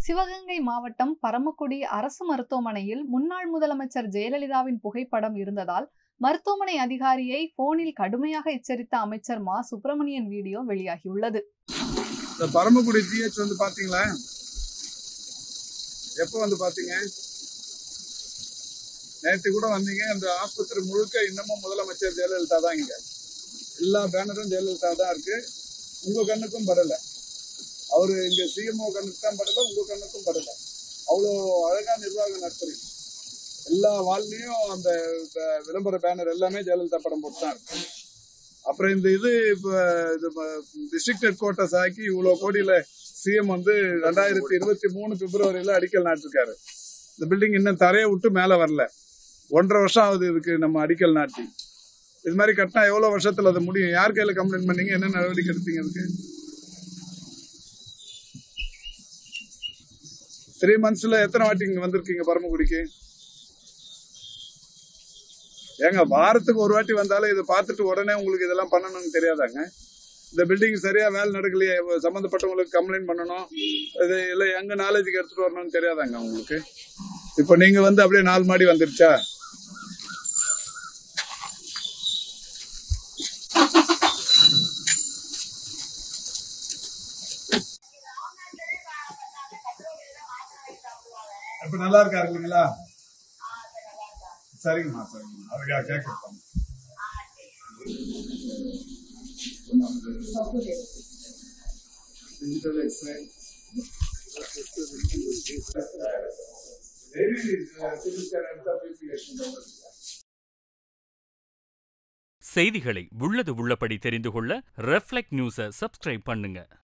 சிவகங்கை மாவட்டம் பரமக்குடி அரசு மருத்துவமனையில் முன்னாள் முதலமைச்சர் ஜெயலலிதாவின் புகைப்படம் இருந்ததால் மருத்துவமனை அதிகாரியை போனில் கடுமையாக எச்சரித்த அமைச்சர் மா சுப்பிரமணியன் வீடியோ வெளியாகியுள்ளது. பரமக்குடி ஜிஹெச் வந்து பாத்தீங்களா? எப்போ வந்து பாத்தீங்க? நேற்று கூட வந்தீங்க. அந்த ஆஸ்பத்திரி முழுக்க இன்னமும் முதலமைச்சர் ஜெயலலிதா தான். இங்க எல்லா பேனரும் ஜெயலலிதா தான் இருக்கு. உங்க கண்ணுக்கும் படல. அவரு இங்க சிஎம்ஓ கண்ணுக்கு தான் படல, உங்க கண்ணுக்கும் படல. அவ்வளோ அழகா நிர்வாகம் நடத்துறீங்க. எல்லா வாழ்லையும் அந்த விளம்பர பேனர் எல்லாமே ஜெயலலிதா படம் போட்டு தான் இருக்கு. அப்புறம் இந்த இது டிஸ்ட்ரிக்ட் ஹெட் குவார்டர்ஸ் ஆக்கி இவ்வளவு கோடியில சிஎம் வந்து 2023 பிப்ரவரியில அடிக்கல் நாட்டிருக்காரு. இந்த பில்டிங் இன்னும் தரையை விட்டு மேல வரல. 1.5 வருஷம் ஆகுது இதுக்கு நம்ம அடிக்கல் நாட்டி. இது மாதிரி கட்டினா எவ்வளவு வருஷத்துல அது முடியும்? யார் கையில கம்ப்ளைண்ட் பண்ணீங்க? என்ன நடவடிக்கை எடுத்தீங்க? அதுக்கு 3 monthsல எத்தனை வாட்டி இங்க வந்திருக்கீங்க பரமக்குடிக்கு? ஏங்க, வாரத்துக்கு ஒரு வாட்டி வந்தாலும் இதை பார்த்துட்டு உடனே உங்களுக்கு இதெல்லாம் பண்ணணும்னு தெரியாதாங்க? இந்த பில்டிங் சரியா வேலை நடக்கலையே, சம்பந்தப்பட்டவங்களுக்கு கம்ப்ளைண்ட் பண்ணணும், இது இல்லை எங்க நாலேஜுக்கு எடுத்துட்டு வரணும்னு தெரியாதாங்க உங்களுக்கு? இப்ப நீங்க வந்து அப்படியே 4 மாடி வந்துருச்சா? இப்ப நல்லா இருக்கா இல்லைங்களா? சரிங்கம்மா, சரிங்கம்மா, அதுக்காக கேட்கலாம். செய்திகளை உள்ளது உள்ளபடி தெரிந்து கொள்ள ரெஃப்ளெக்ட் நியூஸை சப்ஸ்கிரைப் பண்ணுங்க.